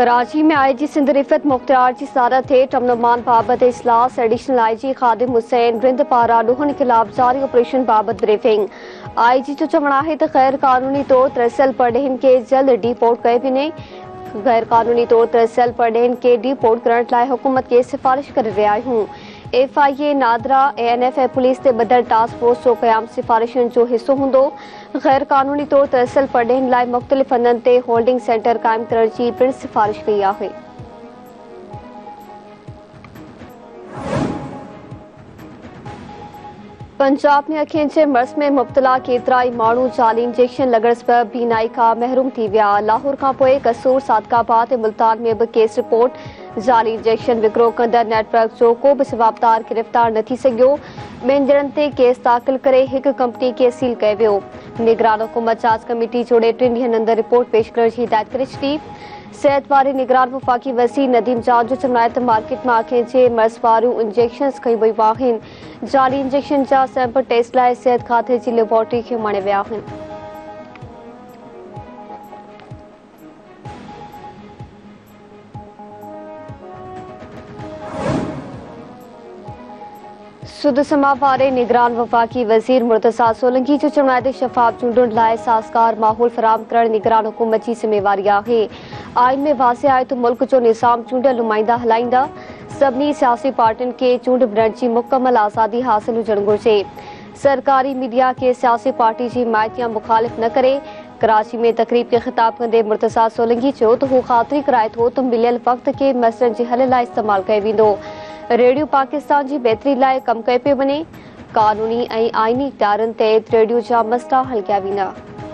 कराची में आईजी सिंध रिफत मुख्तियार की सदारत हेठ अमन बाबत इजलास। एडिशनल आईजी खादिम हुसैन रिंद पारा ॾोहनि खिलाफ जारी ऑपरेशन बाबत ब्रीफिंग। आईजी जो चवणु आहे त गैर कानूनी तौर तरसियल परडेहिन के जल्द डिपोर्ट कयो वञे। गैर कानूनी तौर तरसियल परडेहिन के डिपोर्ट करण लाइ हुकूमत के सिफारिश करे रहिया आहियूं। FIA नादरा ANF ऐं पुलिस ते ॿधल टास्क फोर्स जो क़याम सिफारिशुनि जो हिसो हूंदो। गैर कानूनी तौर तरसियल परडेहिन लाइ मुख़्तलिफ़ हंधनि ते होल्डिंग सेंटर क़ाइम करण जी पिणु सिफारिश कई आहे। पंजाब में अखियुनि जे मर्ज़ में मुब्तला केतिरा ई माण्हू जाली इंजेक्शन लॻण सबबि बीनाई खां महरूम थी विया। लाहौर खां पोइ कसूर, सादकाबाद ऐं मुल्तान में बि केस रिपोर्ट। जाली इंजेक्शन विकिरो कंदड़ नेटवर्क जो को बि जवाबदार गिरफ़्तार न थी सघियो। ॿिनि ॼणनि ते केस दाख़िल करे हिकु कंपनी खे सील कयो वियो। निगरान हुकूमत जांच कमेटी जोड़े 3 ॾींहनि अंदरि रिपोर्ट पेश करण जी हिदायत करे छॾी। सेहत वारे निगरान वफ़ाक़ी वज़ीर नदीम जान जो चवणु आहे त मार्केट में अखियुनि जे मर्ज़ वारियूं इंजेक्शन्स खयूं वयूं आहिनि। जाली इंजेक्शन जा सैंपल टेस्ट लाइ सिहत खाते जी लेबोरेटरी खे मणे विया आहिनि। सुद समा वारे निगरान वफ़ाक़ी वज़ीर मुर्तज़ा सोलंकी जो चवणु आहे त शफ़ाफ़ चूंडुनि लाइ साज़गार माहौल फ़राहम करण निगरान हुकूमत जी ज़िम्मेवारी आहे। आइन में वाज़े आहे त मुल्क जो निज़ाम चूंडियल नुमाइंदा हलाईंदा। सभिनी सियासी पार्टियुनि खे चूंड भरण जी मुकमल आज़ादी हासिल हुजणु घुरिजे। सरकारी मीडिया के सियासी पार्टी जी हिमायत या मुखालिफ़ न करे। कराची में तकरीब खे ख़िताब कंदे मुर्तज़ा सोलंकी चयो त हू ख़ातिरी कराए थो त मिलियल वक़्त खे मसइलनि जे हल लाइ इस्तेमालु कयो वेंदो। रेडियो पाकिस्तान जी बहितरी लाइ कमु कयो पियो वञे। कानूनी ऐं आइनी इख्तियारनि तहत रेडियो जा मसइला हल कया वेंदा।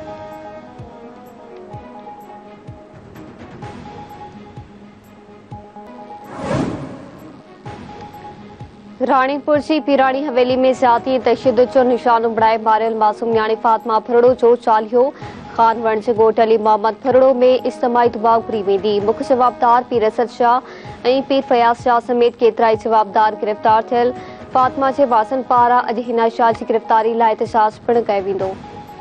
राणीपुर जी पीराणी हवेली में ज़्यादती ऐं तशद्दुद जो निशानो बणाए मारियल मासूम न्याणी फातिमा फरड़ो जो चालीहो। खान वण जे ॻोठ अली मोहम्मद फरड़ो में इज्तिमाही दुआ घुरी वेंदी। मुख्य जवाबदार पीर असद शाह ऐं पीर फयाज़ शाह समेत केतिरा ई जवाबदार गिरफ़्तार थियल। फातिमा जे वारसनि पारां अॼु हिना शाह जी गिरफ़्तारी लाइ एहतजाज पिणु कयो वेंदो।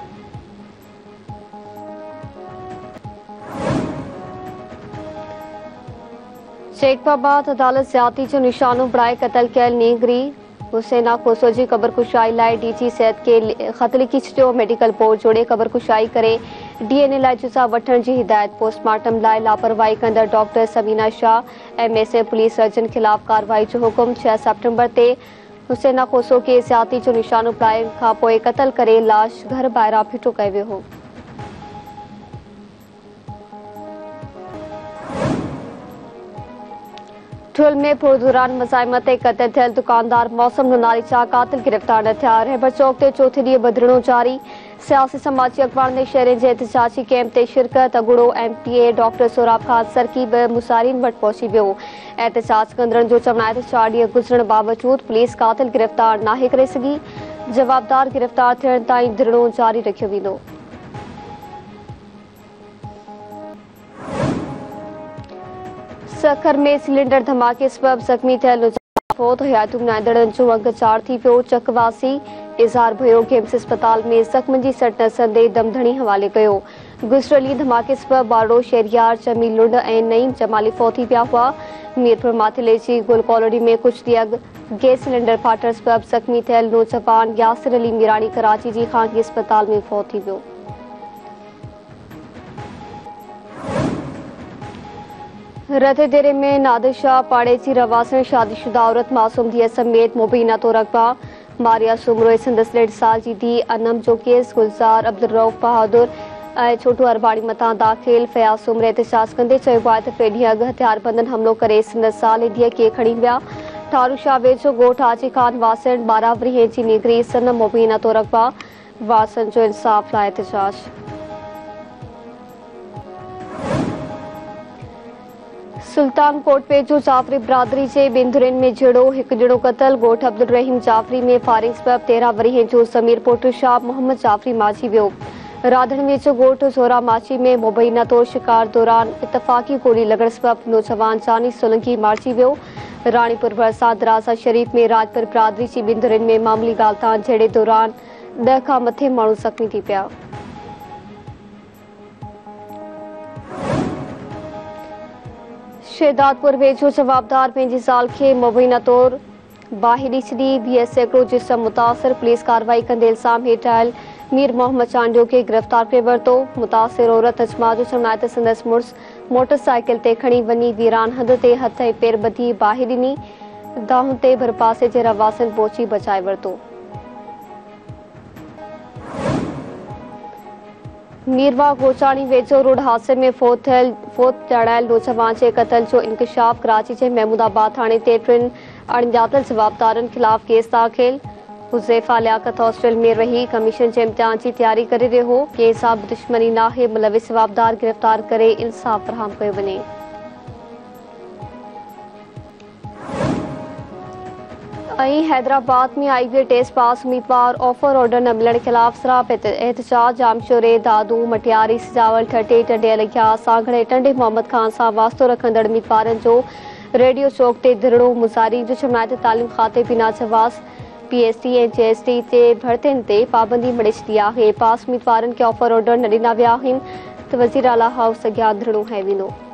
शेखबाबाद अदालत ज़्यादती जो निशानो बणाए क़तल कयल नींगरी हुसैना खोसो जी क़ब्रकुशाई लाइ DG सिहत के ख़त लिखी छॾियो। मेडिकल बोर्ड जोड़े क़ब्रकुशाई करे DNA लाइ जुज़ा वठण जी हिदायत। पोस्टमार्टम लाइ लापरवाही कंदड़ doctor Samina Shah MSA police surgeon ख़िलाफ़ कार्रवाई जो हुकुम। 6 सेप्टेम्बर ते हुसैना खोसो खे ज़्यादती जो निशानो बणाइण खां पोइ क़तल करे लाश घर ॿाहिरां फिटो कयो वियो हो। ठुल में पुरदौरान मज़ाहिमत ते क़त्ल थियल दुकानदार मौसम नालीचा कातिल गिरफ़्तार न थिया। रहबर चौक ते चौथे ॾींहुं बदिरणो जारी। सियासी समाजी अख़बार ने शहरनि जे एहतजाजी कैंप ते शिरकत। अगुड़ो MTA डॉक्टर सोराब खान सरकी बि मुसारिन वटि पहुची वियो। एहतजाज कंदड़नि जो चवणु आहे त 4 ॾींहं गुज़रण बावजूद पुलिस कातिल गिरफ़्तार नाहे करे सघी। जवाबदार गिरफ़्तार थियण ताईं धरणो जारी रखियो वेंदो। सखर में सिलेंडर धमाके सबबि ज़ख़्मी थियल फोत हयातुम नांदड़नि जो अंग चार थी वियो। चकवासी इज़हार भयो गेम्स अस्पताल में ज़ख़्मनि जी सट नसंदे दमधणी हवाले कयो। गुज़िरियल ॾींहुं धमाके सबबि बारो शहरियार जमील लुंड ऐं नईम जमाली फौत थी विया हुआ। मीरपुर माथिले जी गुल कॉलोनी में कुझु ॾींहं अॻु गैस सिलेंडर फाटण सबबि ज़ख़्मी थियल नौजवान यासिर अली मीरानी कराची जी ख़ानगी अस्पताल में फौत थी वियो। रतेदेरे में नादिर शाह पाड़े जी रवासन शादीशुदा औरत मासूम धीअ समेत मुबीना तो रक़बा। मारिया सुमरो संदसि 1.5 साल जी धीअ अनम जो केस गुलज़ार अब्दुल रऊफ़ बहादुर ऐं छोटू अरबाणी मथां दाख़िल। फयाज़ सुमर एहतजाज कंदे चयो आहे त टे ॾींहं अॻु हथियारबंदनि हमलो करे संदसि साल धीअ खे खणी विया। ठारू शाह वेझो ॻोठ आजी खान वासण 12 वरिहे जी नीगरी सनम मुबीना तो रक़बा। वारसनि जो इंसाफ़ लाइ एहतजाज। सुल्तान कोट वेझो जाफ़री बिरादरी जे बिंदुरनि में झेड़ो। हिकु ॼणो क़तल। ॻोठ अब्दुल रहीम जाफ़री में फायरिंग सबबि 13 वरिहे जो समीर पुट शाह मोहम्मद जाफ़री माची वियो। राधण वेझो ॻोठ ज़ोरा माची में मुबैना तौर शिकार दौरान इतफ़ाक़ी गोली लॻण सबबि नौजवान जानी सोलंकी मारिजी वियो। राणीपुर भरिसां दराजा शरीफ़ में राजपुर बिरादरी जी बिंदुरनि में मामूली ॻाल्हि तां झेड़े दौरान 10 खां मथे माण्हू ज़ख़्मी थी पिया। शेदादपुर वेझो जवाबदार पंहिंजी ज़ाल खे मुबैना तौर बाहिरी छॾी बीएस सैकड़ो जिस्म मुतासिर पुलिस कार्रवाई कंदे इल्ज़ाम हेठि आयल मीर मोहम्मद चांडियो खे गिरफ़्तार करे वरितो। मुतासिर औरत अजमा जो चवणु आहे त संदसि मुड़ुस मोटरसाइकिल ते खणी वञी वीरान हंध ते हथ ऐं पेर ॿधी बाहि ॾिनी। दाहूं ते भरपासे जे रवासन पहुची बचाए वरितो। मीरवा गोचाणी वेझो रोड हादसे में फोत थियल नौजवान जे क़त्ल जो इंकशाफ। कराची जे महमूदाबाद थाणे ते टिनि अणॼातल जवाबदारनि ख़िलाफ़ केस दाख़िल। हुज़ैफा लियाकत हॉस्टल में रही कमीशन जे इम्तिहान जी तयारी करे रहियो हो। कंहिं सां बि दुश्मनी नाहे। मुलविस जवाबदार गिरफ़्तार करे इंसाफ़ फ़राहम कयो वञे। हैदराबाद में IBA टेस्ट पास उम्मीदवार ऑफर ऑर्डर न मिलण खिलाफ सराप एहतजाज। जामशोरे दादू मटियारी सिजावल ठटे टंडे लॻिया। सांगड़े टंडे मोहम्मद खान सां वास्तो रखंदड़ उम्मीदवारनि जो रेडियो चौक ते धरणो। मुज़ारी जो चवणु आहे त तालीम खाते बिना जवाज़ PhD ऐं JST ते भर्तियुनि ते पाबंदी मटे छॾी आहे। पास उम्मीदवारनि खे ऑफर ऑर्डर न ॾिना विया आहिनि त वज़ीर आला हाउस अॻियां धरणो हंयो वेंदो।